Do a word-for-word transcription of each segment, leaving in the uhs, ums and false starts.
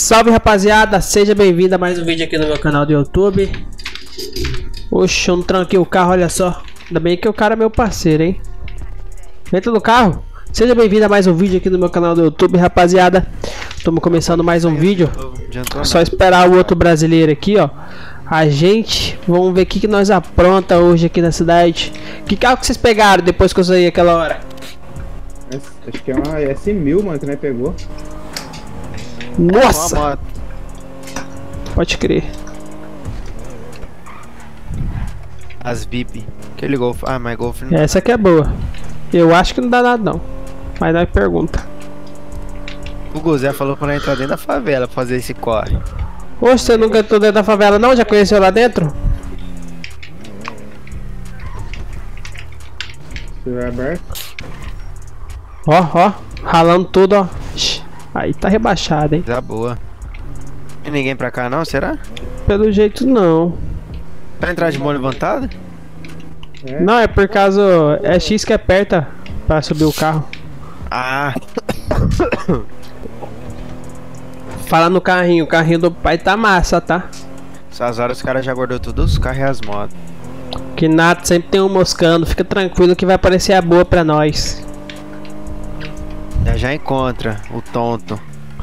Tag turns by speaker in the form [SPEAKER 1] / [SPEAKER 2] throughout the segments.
[SPEAKER 1] Salve rapaziada, seja bem-vindo a mais um vídeo aqui no meu canal do YouTube. Oxe, eu não tranquei o carro, olha só. Ainda bem que o cara é meu parceiro, hein. Entra no carro. Seja bem-vindo a mais um vídeo aqui no meu canal do YouTube, rapaziada. Estamos começando mais um vídeo. Só esperar o outro brasileiro aqui, ó. A gente, vamos ver o que, que nós apronta hoje aqui na cidade. Que carro que vocês pegaram depois que eu saí aquela hora?
[SPEAKER 2] Acho que é uma S mil, mano, que nós pegou.
[SPEAKER 1] Nossa! Pode crer.
[SPEAKER 3] As V I P. Aquele Golf. Ah, mas Golf não.
[SPEAKER 1] Essa aqui é boa. Eu acho que não dá nada não. Mas nós pergunta.
[SPEAKER 3] O Gozé falou pra nós entrar dentro da favela pra fazer esse corre.
[SPEAKER 1] Oxe, você nunca entrou dentro da favela não? Já conheceu lá dentro?
[SPEAKER 2] Se vai aberto.
[SPEAKER 1] Ó, ó. Ralando tudo, ó. Aí tá rebaixado, hein?
[SPEAKER 3] Tá boa. E ninguém pra cá não, será?
[SPEAKER 1] Pelo jeito não.
[SPEAKER 3] Pra entrar de mão levantada?
[SPEAKER 2] É.
[SPEAKER 1] Não, é por causa... É X que aperta pra subir o carro.
[SPEAKER 3] Ah.
[SPEAKER 1] Fala no carrinho, o carrinho do pai tá massa, tá?
[SPEAKER 3] Essas horas os caras já guardou todos os carros e as motos.
[SPEAKER 1] Que nada, sempre tem um moscando. Fica tranquilo que vai aparecer a boa pra nós.
[SPEAKER 3] Já já encontra o tonto.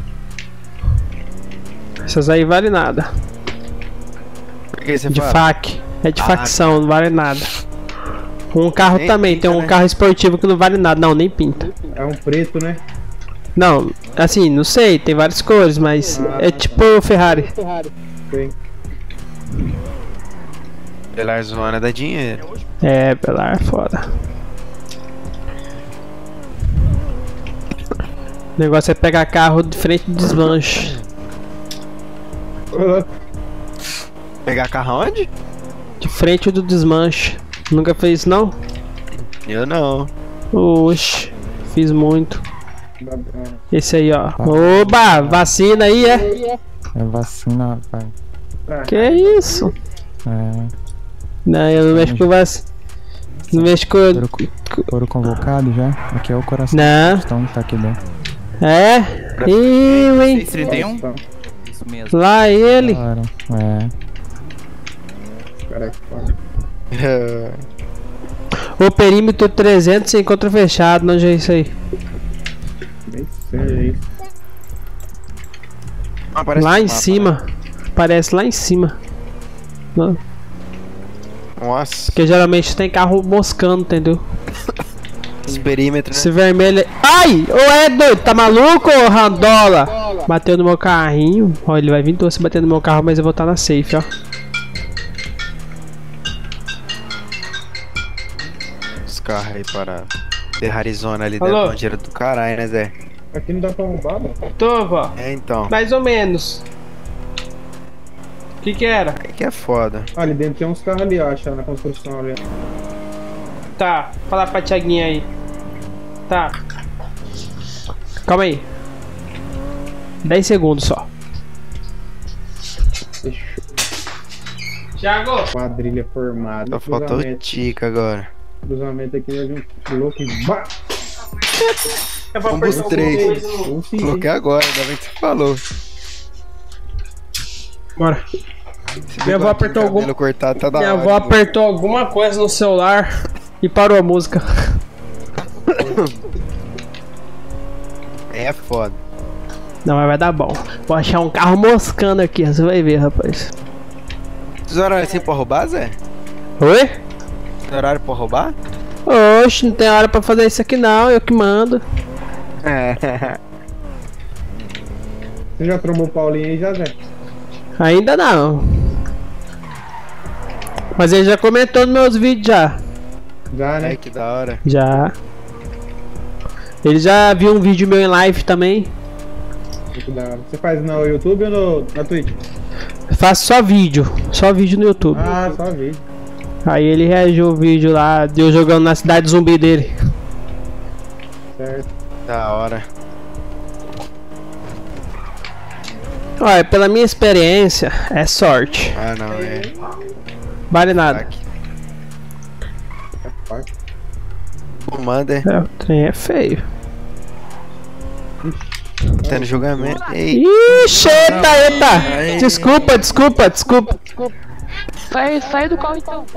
[SPEAKER 1] Essas aí vale nada.
[SPEAKER 3] Por que você
[SPEAKER 1] De
[SPEAKER 3] fala?
[SPEAKER 1] fac. É de
[SPEAKER 3] Ah,
[SPEAKER 1] facção, não vale nada. Um carro
[SPEAKER 3] Nem
[SPEAKER 1] também,
[SPEAKER 3] pinta,
[SPEAKER 1] tem um
[SPEAKER 3] né?
[SPEAKER 1] carro esportivo que não vale nada. Não, nem pinta.
[SPEAKER 2] É um preto, né?
[SPEAKER 1] Não, assim, não sei, tem várias cores, mas
[SPEAKER 2] Ah,
[SPEAKER 1] é tipo o Ferrari.
[SPEAKER 2] Tem.
[SPEAKER 3] Pelar zona dá dinheiro.
[SPEAKER 1] É, Belar é foda. O negócio é pegar carro de frente do desmanche.
[SPEAKER 3] Pegar carro onde?
[SPEAKER 1] De frente do desmanche. Nunca fez isso não?
[SPEAKER 3] Eu não.
[SPEAKER 1] Oxe, fiz muito. Esse aí, ó. Oba, vacina aí, é?
[SPEAKER 4] É vacina, rapaz.
[SPEAKER 1] Que isso?
[SPEAKER 4] É.
[SPEAKER 1] Não, eu não mexo com vacina. Não mexo com...
[SPEAKER 4] Foram, foram convocados já? Aqui é o coração.
[SPEAKER 1] Não.
[SPEAKER 4] Então tá aqui dentro.
[SPEAKER 1] É? Ih, hein?
[SPEAKER 5] seiscentos e trinta e um? Isso mesmo.
[SPEAKER 1] Lá ele.
[SPEAKER 4] Claro. É.
[SPEAKER 2] Caraca, foda.
[SPEAKER 1] O perímetro trezentos se encontra fechado. Onde é isso aí?
[SPEAKER 2] Nem sei aí.
[SPEAKER 3] Ah, parece
[SPEAKER 1] Lá
[SPEAKER 3] um
[SPEAKER 1] em
[SPEAKER 3] mapa,
[SPEAKER 1] cima. Parece lá em cima. Não,
[SPEAKER 3] né? Nossa.
[SPEAKER 1] porque geralmente tem carro moscando, entendeu?
[SPEAKER 3] Os perímetros,
[SPEAKER 1] Esse vermelho. é- Ai! Ô é doido, tá maluco, ô Randola? Bateu no meu carrinho. Ó, ele vai vir doce bater no meu carro, mas eu vou estar na safe, ó.
[SPEAKER 3] Os carros aí parados. Ferrarizona ali
[SPEAKER 1] Alô?
[SPEAKER 3] dentro, dinheiro do caralho, né, Zé?
[SPEAKER 2] Aqui não dá pra roubar, mano.
[SPEAKER 1] Tô, vó.
[SPEAKER 3] É, então.
[SPEAKER 1] Mais ou menos. O que que era?
[SPEAKER 3] Aí que é foda.
[SPEAKER 2] Ah, ali dentro tem uns carros ali, eu acho, na construção ali.
[SPEAKER 1] Tá, fala pra Thiaguinha aí. Tá. Calma aí. dez segundos só.
[SPEAKER 2] Fechou.
[SPEAKER 1] Thiago!
[SPEAKER 2] Quadrilha formada.
[SPEAKER 3] Só faltou o
[SPEAKER 2] Cruzamento.
[SPEAKER 3] Tica agora.
[SPEAKER 2] Cruzamento aqui, vai vir um louco e bah!
[SPEAKER 1] Eu vou
[SPEAKER 3] Um dos
[SPEAKER 1] apertar
[SPEAKER 3] três.
[SPEAKER 1] alguma coisa no-
[SPEAKER 2] Um sim.
[SPEAKER 3] Coloquei agora, ainda bem que você falou.
[SPEAKER 1] Bora.
[SPEAKER 3] Esse
[SPEAKER 1] Minha avó
[SPEAKER 3] bigodinho,
[SPEAKER 1] apertou
[SPEAKER 3] cabelo
[SPEAKER 1] algum-
[SPEAKER 3] cortado tá da
[SPEAKER 1] Minha
[SPEAKER 3] hora,
[SPEAKER 1] avó
[SPEAKER 3] hein,
[SPEAKER 1] apertou alguma coisa no celular e parou a música.
[SPEAKER 3] É foda.
[SPEAKER 1] Não, mas vai dar bom. Vou achar um carro moscando aqui, você vai ver, rapaz.
[SPEAKER 3] Os horários assim pra roubar, Zé?
[SPEAKER 1] Oi?
[SPEAKER 3] Os horários pra roubar?
[SPEAKER 1] Oxe, não tem hora pra fazer isso aqui não, eu que mando.
[SPEAKER 3] É.
[SPEAKER 2] Você já trombou o Paulinho aí, já, Zé?
[SPEAKER 1] Ainda não. Mas ele já comentou nos meus vídeos já.
[SPEAKER 2] Já,
[SPEAKER 3] Ai,
[SPEAKER 2] né?
[SPEAKER 3] que da hora.
[SPEAKER 1] Já. Ele já viu um vídeo meu em live também.
[SPEAKER 2] Muito da hora. Você faz no YouTube ou no, na Twitch?
[SPEAKER 1] Eu faço só vídeo. Só vídeo no YouTube.
[SPEAKER 2] Ah, só vídeo.
[SPEAKER 1] Aí ele reagiu ao vídeo lá de eu jogando na cidade zumbi dele.
[SPEAKER 2] Certo.
[SPEAKER 3] Da hora.
[SPEAKER 1] Olha, pela minha experiência, é sorte.
[SPEAKER 3] Ah, não, é.
[SPEAKER 1] Vale nada.
[SPEAKER 3] Aqui.
[SPEAKER 2] É forte.
[SPEAKER 3] Commander.
[SPEAKER 1] É, o trem é feio.
[SPEAKER 3] Tá no julgamento. Ei,
[SPEAKER 1] Ixi, eita, eita! Desculpa, desculpa, desculpa.
[SPEAKER 6] Sai, sai do carro então.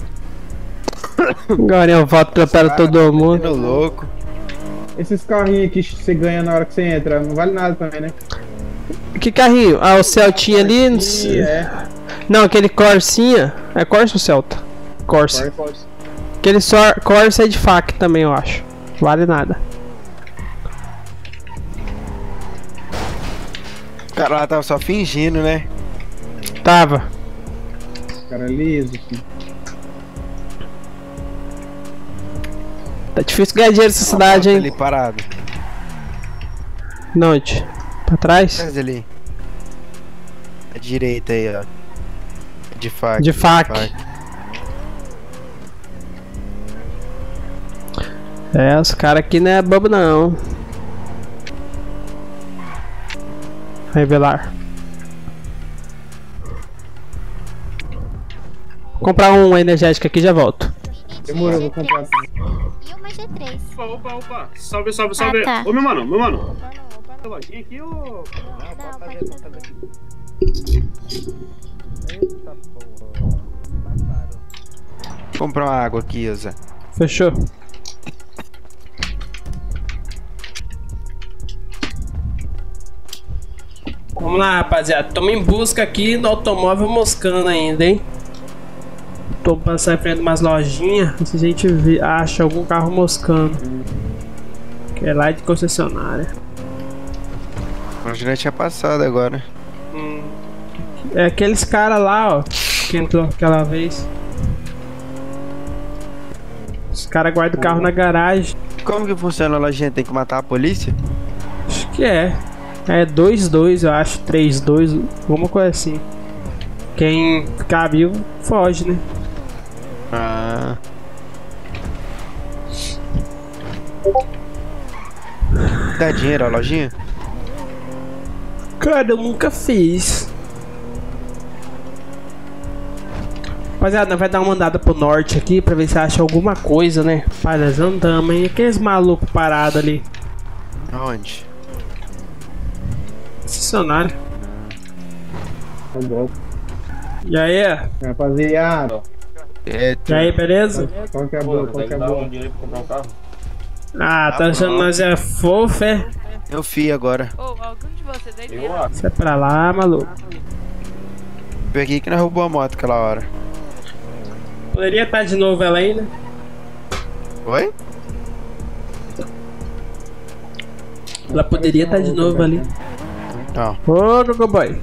[SPEAKER 1] Agora eu volto atropelo todo mundo.
[SPEAKER 3] tô louco.
[SPEAKER 2] Esses carrinhos que você ganha na hora que você entra, não vale nada também, né?
[SPEAKER 1] Que carrinho? Ah, o Celtinha ali? Não, sei.
[SPEAKER 2] É.
[SPEAKER 1] Não, aquele Corsinha. É Corsa ou Celta? Corsa.
[SPEAKER 2] Corsa.
[SPEAKER 1] Aquele só Corsa é de faca também, eu acho. Vale nada.
[SPEAKER 3] O cara lá tava só fingindo, né?
[SPEAKER 1] Tava.
[SPEAKER 2] Cara liso, assim.
[SPEAKER 1] Tá difícil ganhar dinheiro nessa cidade,
[SPEAKER 3] Ali
[SPEAKER 1] hein?
[SPEAKER 3] parado.
[SPEAKER 1] Onde? Pra trás?
[SPEAKER 3] Atrás ali. À direita aí, ó. De faca.
[SPEAKER 1] De faca. É, os caras aqui não é bobo não. Revelar. Vou comprar um energético aqui e já volto.
[SPEAKER 2] Demorou, vou comprar.
[SPEAKER 7] E uma G três.
[SPEAKER 8] Opa, opa, opa. Salve, salve, salve.
[SPEAKER 7] Ah, tá.
[SPEAKER 8] Ô, meu mano, meu mano.
[SPEAKER 7] Opa, não, opa, não.
[SPEAKER 8] Lojinha aqui, ô.
[SPEAKER 7] Não, pode fazer.
[SPEAKER 3] Vou comprar uma água aqui, Zé.
[SPEAKER 1] Fechou. Vamos lá, rapaziada. Tamo em busca aqui do automóvel moscando ainda, hein? Tô passando em frente de umas lojinhas. Se a gente vê, acha algum carro moscando. Que é lá de concessionária.
[SPEAKER 3] Hoje já tinha passado agora.
[SPEAKER 1] Hum. É aqueles caras lá, ó. Que entrou aquela vez. Os caras guardam o carro na garagem.
[SPEAKER 3] Como que funciona a lojinha? Tem que matar a polícia?
[SPEAKER 1] Acho que é. É dois dois, eu acho. três dois, alguma coisa assim. Quem ficar vivo, foge, né?
[SPEAKER 3] Ah. Dá dinheiro a lojinha?
[SPEAKER 1] Cara, eu nunca fiz. Rapaziada, nós vai dar uma andada pro norte aqui pra ver se acha alguma coisa, né? Pai, nós andamos, hein? Aqueles malucos parados ali.
[SPEAKER 3] Aonde?
[SPEAKER 1] Concessionário.
[SPEAKER 2] Tá bom.
[SPEAKER 1] E aí?
[SPEAKER 2] Rapaziada.
[SPEAKER 3] É,
[SPEAKER 1] E aí, beleza?
[SPEAKER 2] Qual que é a boa? Qual que é a boa?
[SPEAKER 1] Ah, tá achando nós é fofo, é?
[SPEAKER 3] eu fui agora.
[SPEAKER 6] Ô, algum de vocês aí tem?
[SPEAKER 1] Você é pra lá, maluco.
[SPEAKER 3] Peguei que nós roubou a moto aquela hora.
[SPEAKER 1] Poderia estar de novo ela ainda?
[SPEAKER 3] Oi?
[SPEAKER 1] Ela poderia estar de novo ali.
[SPEAKER 3] Não.
[SPEAKER 1] Ô, Gogoboy.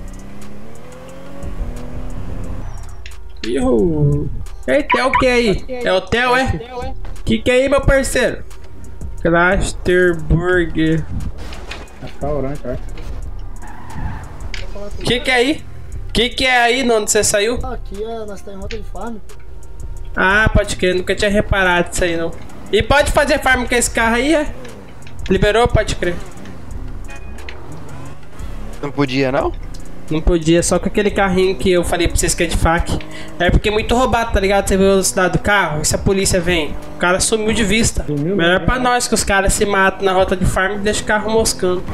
[SPEAKER 1] Ihu. Eita, é o que aí? É hotel, é? Que que é aí, meu parceiro? Clusterburger.
[SPEAKER 2] Restaurante, ó.
[SPEAKER 1] Que que é aí? Que que é aí, onde você saiu?
[SPEAKER 9] Aqui é, nós estamos em rota de farm.
[SPEAKER 1] Ah, pode crer, nunca tinha reparado isso aí não. E pode fazer farm com esse carro aí, é? Liberou? Pode crer.
[SPEAKER 3] Não podia, não?
[SPEAKER 1] Não podia, só com aquele carrinho que eu falei pra vocês que é de faca. É porque é muito roubado, tá ligado? Você vê a velocidade do carro, e se a polícia vem, o cara sumiu de vista.
[SPEAKER 2] Sumiu,
[SPEAKER 1] Melhor
[SPEAKER 2] né?
[SPEAKER 1] pra nós que os caras se matam na rota de farm e deixam o carro moscando.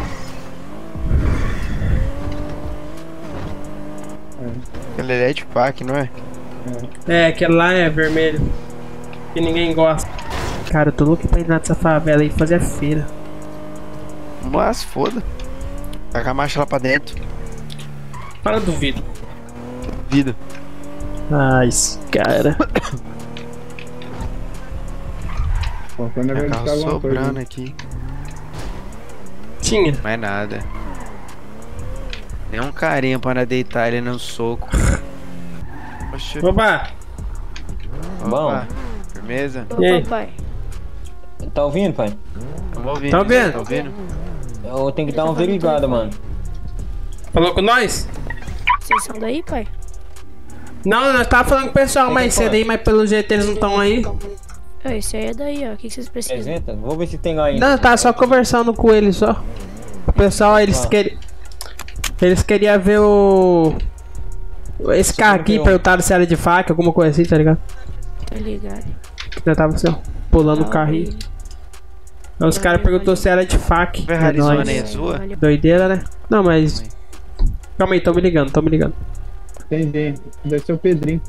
[SPEAKER 3] Ele é de pack, não é?
[SPEAKER 1] É, aquele lá é vermelho. Que ninguém gosta. Cara, eu tô louco pra ir nessa favela aí fazer a feira.
[SPEAKER 3] Mas foda. Taca a marcha lá pra dentro.
[SPEAKER 1] Fala do vidro.
[SPEAKER 3] Vida.
[SPEAKER 1] Ah, esse cara.
[SPEAKER 2] Ó, quando
[SPEAKER 3] Meu
[SPEAKER 2] ele
[SPEAKER 3] carro
[SPEAKER 2] tá alguma coisa.
[SPEAKER 3] sobrando aqui.
[SPEAKER 1] Tinha.
[SPEAKER 3] Mais nada. Tem um carinha pra deitar ele no soco. Oxi.
[SPEAKER 1] Opa!
[SPEAKER 3] Opa. Firmeza?
[SPEAKER 1] E aí?
[SPEAKER 6] Papai.
[SPEAKER 5] Tá ouvindo, pai?
[SPEAKER 3] Tamo ouvindo.
[SPEAKER 1] Tá ouvindo?
[SPEAKER 3] Tá ouvindo?
[SPEAKER 5] Eu tenho que dar uma averiguada, mano.
[SPEAKER 1] Falou com nós?
[SPEAKER 6] Vocês são daí, pai?
[SPEAKER 1] Não, nós tava falando com o pessoal mais cedo aí, mas pelo jeito eles não estão aí.
[SPEAKER 6] Ah, esse aí é daí, ó. O que que vocês precisam?
[SPEAKER 5] Apresenta? Vou ver se tem lá ainda.
[SPEAKER 1] Não, tá só conversando com eles só. O pessoal, eles
[SPEAKER 5] Ah.
[SPEAKER 1] queriam. Eles queriam ver o. Esse carro aqui,
[SPEAKER 5] viu?
[SPEAKER 1] perguntaram se era de faca, alguma coisa assim, tá ligado?
[SPEAKER 6] Tá ligado?
[SPEAKER 1] Que nós tava assim, ó, pulando o
[SPEAKER 6] Tá,
[SPEAKER 1] carrinho.
[SPEAKER 6] aí.
[SPEAKER 1] Aí os caras perguntou se era de fac.
[SPEAKER 3] Ferrari
[SPEAKER 1] É nóis.
[SPEAKER 3] zona aí é sua?
[SPEAKER 1] Doideira, né? Não, mas... Calma aí, tão me ligando, tão me ligando.
[SPEAKER 2] Entendi. Deve ser o Pedrinho.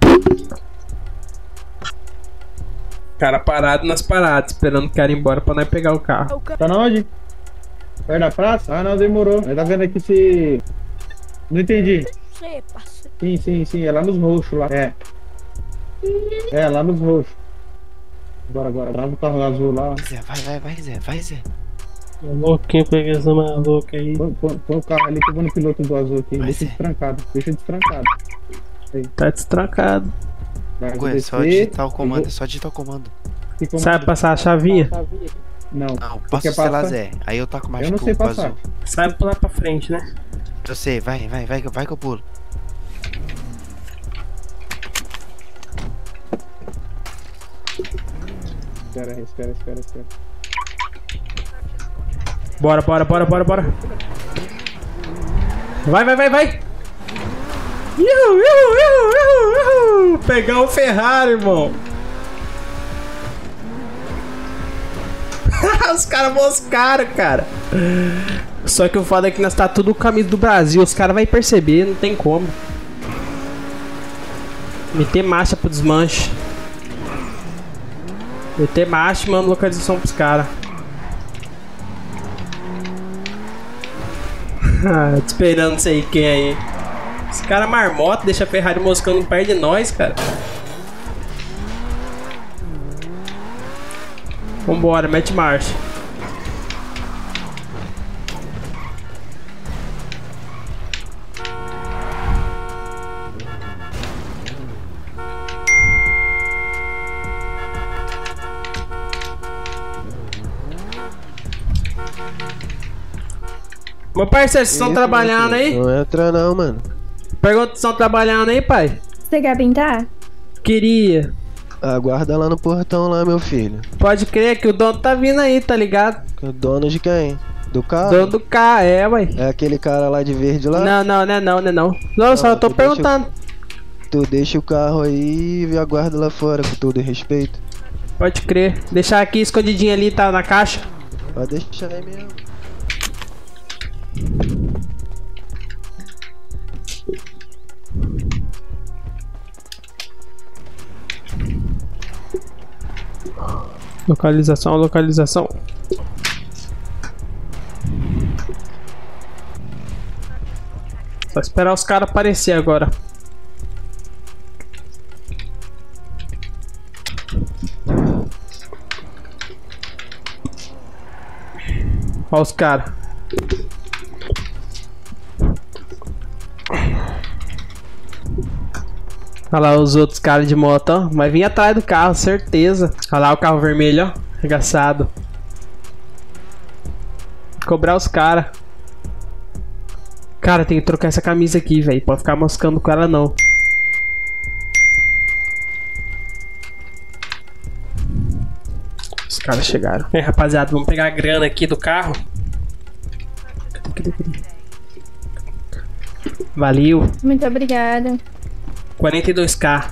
[SPEAKER 1] Cara parado nas paradas, esperando o cara ir embora pra nós pegar o carro.
[SPEAKER 2] Tá na onde? Perto da praça? Ah, não, demorou. Ele tá vendo aqui se... Não entendi.
[SPEAKER 6] Sei, parceiro.
[SPEAKER 2] Sim, sim, sim. É lá nos roxos, lá. É. É, lá nos roxos. Bora, bora. Trava o carro azul lá.
[SPEAKER 3] Zé, vai, vai, vai, Zé, vai, Zé.
[SPEAKER 1] Louquinho pegar essa maluca aí.
[SPEAKER 2] Põe, põe, põe o carro ali que eu vou no piloto do azul aqui.
[SPEAKER 3] Vai
[SPEAKER 2] Deixa
[SPEAKER 3] ser.
[SPEAKER 2] destrancado. Deixa destrancado.
[SPEAKER 1] Tá destrancado.
[SPEAKER 2] Vai
[SPEAKER 3] Ué, é
[SPEAKER 2] descer,
[SPEAKER 3] só digitar o
[SPEAKER 2] eu
[SPEAKER 3] comando,
[SPEAKER 2] vou-
[SPEAKER 3] é só digitar o comando.
[SPEAKER 2] que comando?
[SPEAKER 1] Sabe passar a chavinha?
[SPEAKER 2] Não.
[SPEAKER 3] Não,
[SPEAKER 2] Você
[SPEAKER 3] posso
[SPEAKER 2] quer
[SPEAKER 3] sei lá,
[SPEAKER 2] passar?
[SPEAKER 3] Zé. Aí eu taco mais
[SPEAKER 2] Eu não
[SPEAKER 3] pro,
[SPEAKER 2] sei
[SPEAKER 3] pro
[SPEAKER 2] passar.
[SPEAKER 3] azul.
[SPEAKER 1] Sabe pular pra frente, né?
[SPEAKER 3] Eu sei, vai, vai, vai, vai que eu pulo.
[SPEAKER 2] Espera, espera, espera, espera.
[SPEAKER 1] Bora, bora, bora, bora, bora. Vai, vai, vai, vai. Iu, iu, iu, iu, iu. Pegar o Ferrari, irmão. Os caras moscaram, cara. Só que o foda é que nós tá tudo com camisa do Brasil. Os caras vão perceber, não tem como. Meter marcha pro desmanche. Meter marcha e manda localização pros caras. Ah, tô esperando não sei quem aí. Esse cara marmota, deixa a Ferrari moscando perto de nós, cara. Vambora, mete marcha. Meu parceiro, vocês estão trabalhando aí?
[SPEAKER 10] Não entra não, mano.
[SPEAKER 1] Pergunta se estão trabalhando aí, pai?
[SPEAKER 11] Você quer pintar?
[SPEAKER 1] Queria.
[SPEAKER 10] Aguarda lá no portão lá, meu filho.
[SPEAKER 1] Pode crer que o dono tá vindo aí, tá ligado?
[SPEAKER 10] O dono de quem? Do carro?
[SPEAKER 1] Dono do carro, é, ué.
[SPEAKER 10] É aquele cara lá de verde lá?
[SPEAKER 1] Não, não, não é não, não é não. Não, só eu tô
[SPEAKER 10] tu deixa-
[SPEAKER 1] perguntando.
[SPEAKER 10] Tu deixa o carro aí e aguarda lá fora, com todo respeito.
[SPEAKER 1] Pode crer. Deixar aqui escondidinho ali, tá na caixa.
[SPEAKER 10] Pode deixar aí mesmo.
[SPEAKER 1] Localização, localização. Só esperar os caras aparecer agora. Olha os caras. Olha lá os outros caras de moto, ó. Vai vir atrás do carro, certeza. Olha lá o carro vermelho, ó. Arregaçado. Cobrar os caras. Cara, tem que trocar essa camisa aqui, velho. Pode ficar moscando com ela, não. Os caras chegaram. É, rapaziada, vamos pegar a grana aqui do carro. Cadê, cadê, cadê? Valeu.
[SPEAKER 11] Muito obrigada.
[SPEAKER 1] quarenta e dois K.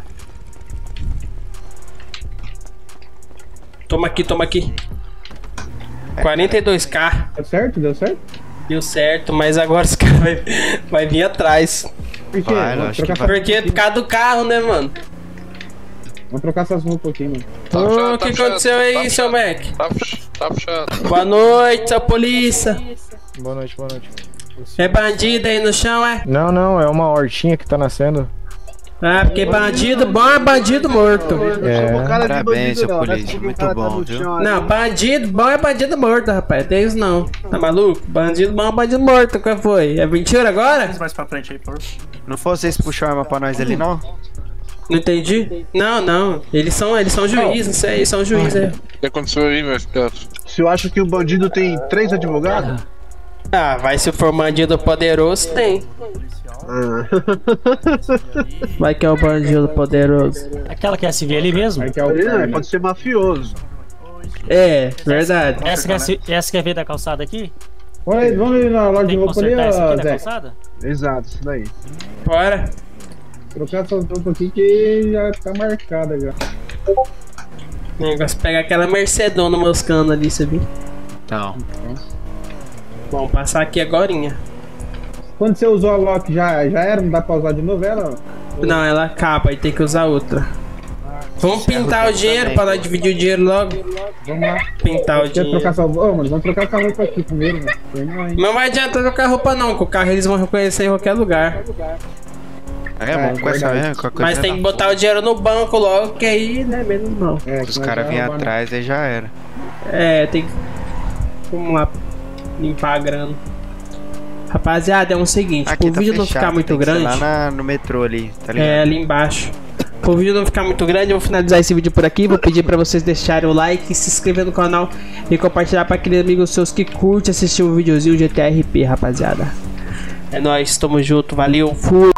[SPEAKER 1] Toma aqui, toma aqui. quarenta e dois K.
[SPEAKER 2] Deu certo? Deu certo?
[SPEAKER 1] Deu certo, mas agora os caras vai, vai vir atrás.
[SPEAKER 2] Por quê?
[SPEAKER 3] Vai,
[SPEAKER 2] Vamos
[SPEAKER 3] lógico
[SPEAKER 2] trocar
[SPEAKER 3] que
[SPEAKER 2] essa-
[SPEAKER 1] Porque é por causa do carro, né, mano?
[SPEAKER 2] Vamos trocar essas roupas aqui, mano.
[SPEAKER 1] Ô, o que aconteceu aí, seu Mac?
[SPEAKER 12] Tá, pux- tá puxando.
[SPEAKER 1] Boa noite, seu polícia.
[SPEAKER 13] Boa noite, boa noite.
[SPEAKER 1] É bandido aí no chão, é?
[SPEAKER 13] Não, não, é uma hortinha que tá nascendo.
[SPEAKER 1] Ah, porque bandido bom é bandido morto.
[SPEAKER 13] É.
[SPEAKER 3] Parabéns, seu polícia. Muito bom, viu?
[SPEAKER 1] Não, bandido bom é bandido morto, rapaz. Tem isso não. Tá maluco? Bandido bom é bandido morto. Qual foi? É mentira agora?
[SPEAKER 8] Mais pra frente aí, por favor.
[SPEAKER 3] Não fosse vocês puxar a arma pra nós ali, não?
[SPEAKER 1] Não entendi? Não, não. Eles são, eles são juízes, isso aí, são juízes aí.
[SPEAKER 12] O que aconteceu aí, meu filho?
[SPEAKER 14] O senhor acha que o bandido tem três advogados?
[SPEAKER 1] Ah, vai se for bandido poderoso, tem. Vai que é o bandido poderoso.
[SPEAKER 15] Aquela que é a civil ali mesmo?
[SPEAKER 2] Vai que é o
[SPEAKER 14] Ele
[SPEAKER 2] cara.
[SPEAKER 14] pode ser mafioso.
[SPEAKER 1] É, verdade.
[SPEAKER 15] Essa que é, a ci- essa que é veio da calçada aqui?
[SPEAKER 2] Vamos ali, vamos ali na loja de
[SPEAKER 15] Tem que
[SPEAKER 2] roupa ali,
[SPEAKER 15] consertar essa
[SPEAKER 2] ó,
[SPEAKER 15] aqui da
[SPEAKER 2] Zé.
[SPEAKER 15] calçada?
[SPEAKER 14] Exato, isso daí.
[SPEAKER 1] Bora.
[SPEAKER 2] Trocar essas roupas aqui que já tá marcada já.
[SPEAKER 1] O negócio é pegar aquela Mercedona moscando ali, você viu?
[SPEAKER 3] Não.
[SPEAKER 1] Vamos passar aqui agorinha.
[SPEAKER 2] Quando você usou a lock já, já era? Não dá pra usar de novo ela?
[SPEAKER 1] Não, ela acaba e tem que usar outra. Vamos pintar o dinheiro pra nós dividir o dinheiro logo.
[SPEAKER 2] Vamos lá.
[SPEAKER 1] Pintar o
[SPEAKER 2] Quer
[SPEAKER 1] dinheiro.
[SPEAKER 2] trocar sua... Ô, mano, vamos trocar essa roupa aqui primeiro, mano. Não, hein?
[SPEAKER 1] Não vai adiantar trocar roupa não, que o carro eles vão reconhecer em qualquer lugar.
[SPEAKER 3] É, vamos com essa mesmo, qualquer
[SPEAKER 1] Mas
[SPEAKER 3] coisa
[SPEAKER 1] tem
[SPEAKER 3] não.
[SPEAKER 1] que botar o dinheiro no banco logo, que aí, né, menos mal.
[SPEAKER 2] É,
[SPEAKER 3] Os caras vêm atrás aí já era.
[SPEAKER 1] É, tem que... Vamos lá, limpar a grana. Rapaziada, é o seguinte,
[SPEAKER 3] Aqui
[SPEAKER 1] pro
[SPEAKER 3] tá
[SPEAKER 1] vídeo não
[SPEAKER 3] fechado,
[SPEAKER 1] ficar muito
[SPEAKER 3] tem que ser
[SPEAKER 1] grande...
[SPEAKER 3] lá na- no metrô ali, tá ligado?
[SPEAKER 1] É, ali embaixo. Pro vídeo não ficar muito grande, eu vou finalizar esse vídeo por aqui. Vou pedir pra vocês deixarem o like, se inscrever no canal e compartilhar pra aqueles amigos seus que curtem assistir um videozinho G T A R P, rapaziada. É nóis, tamo junto, valeu, fui!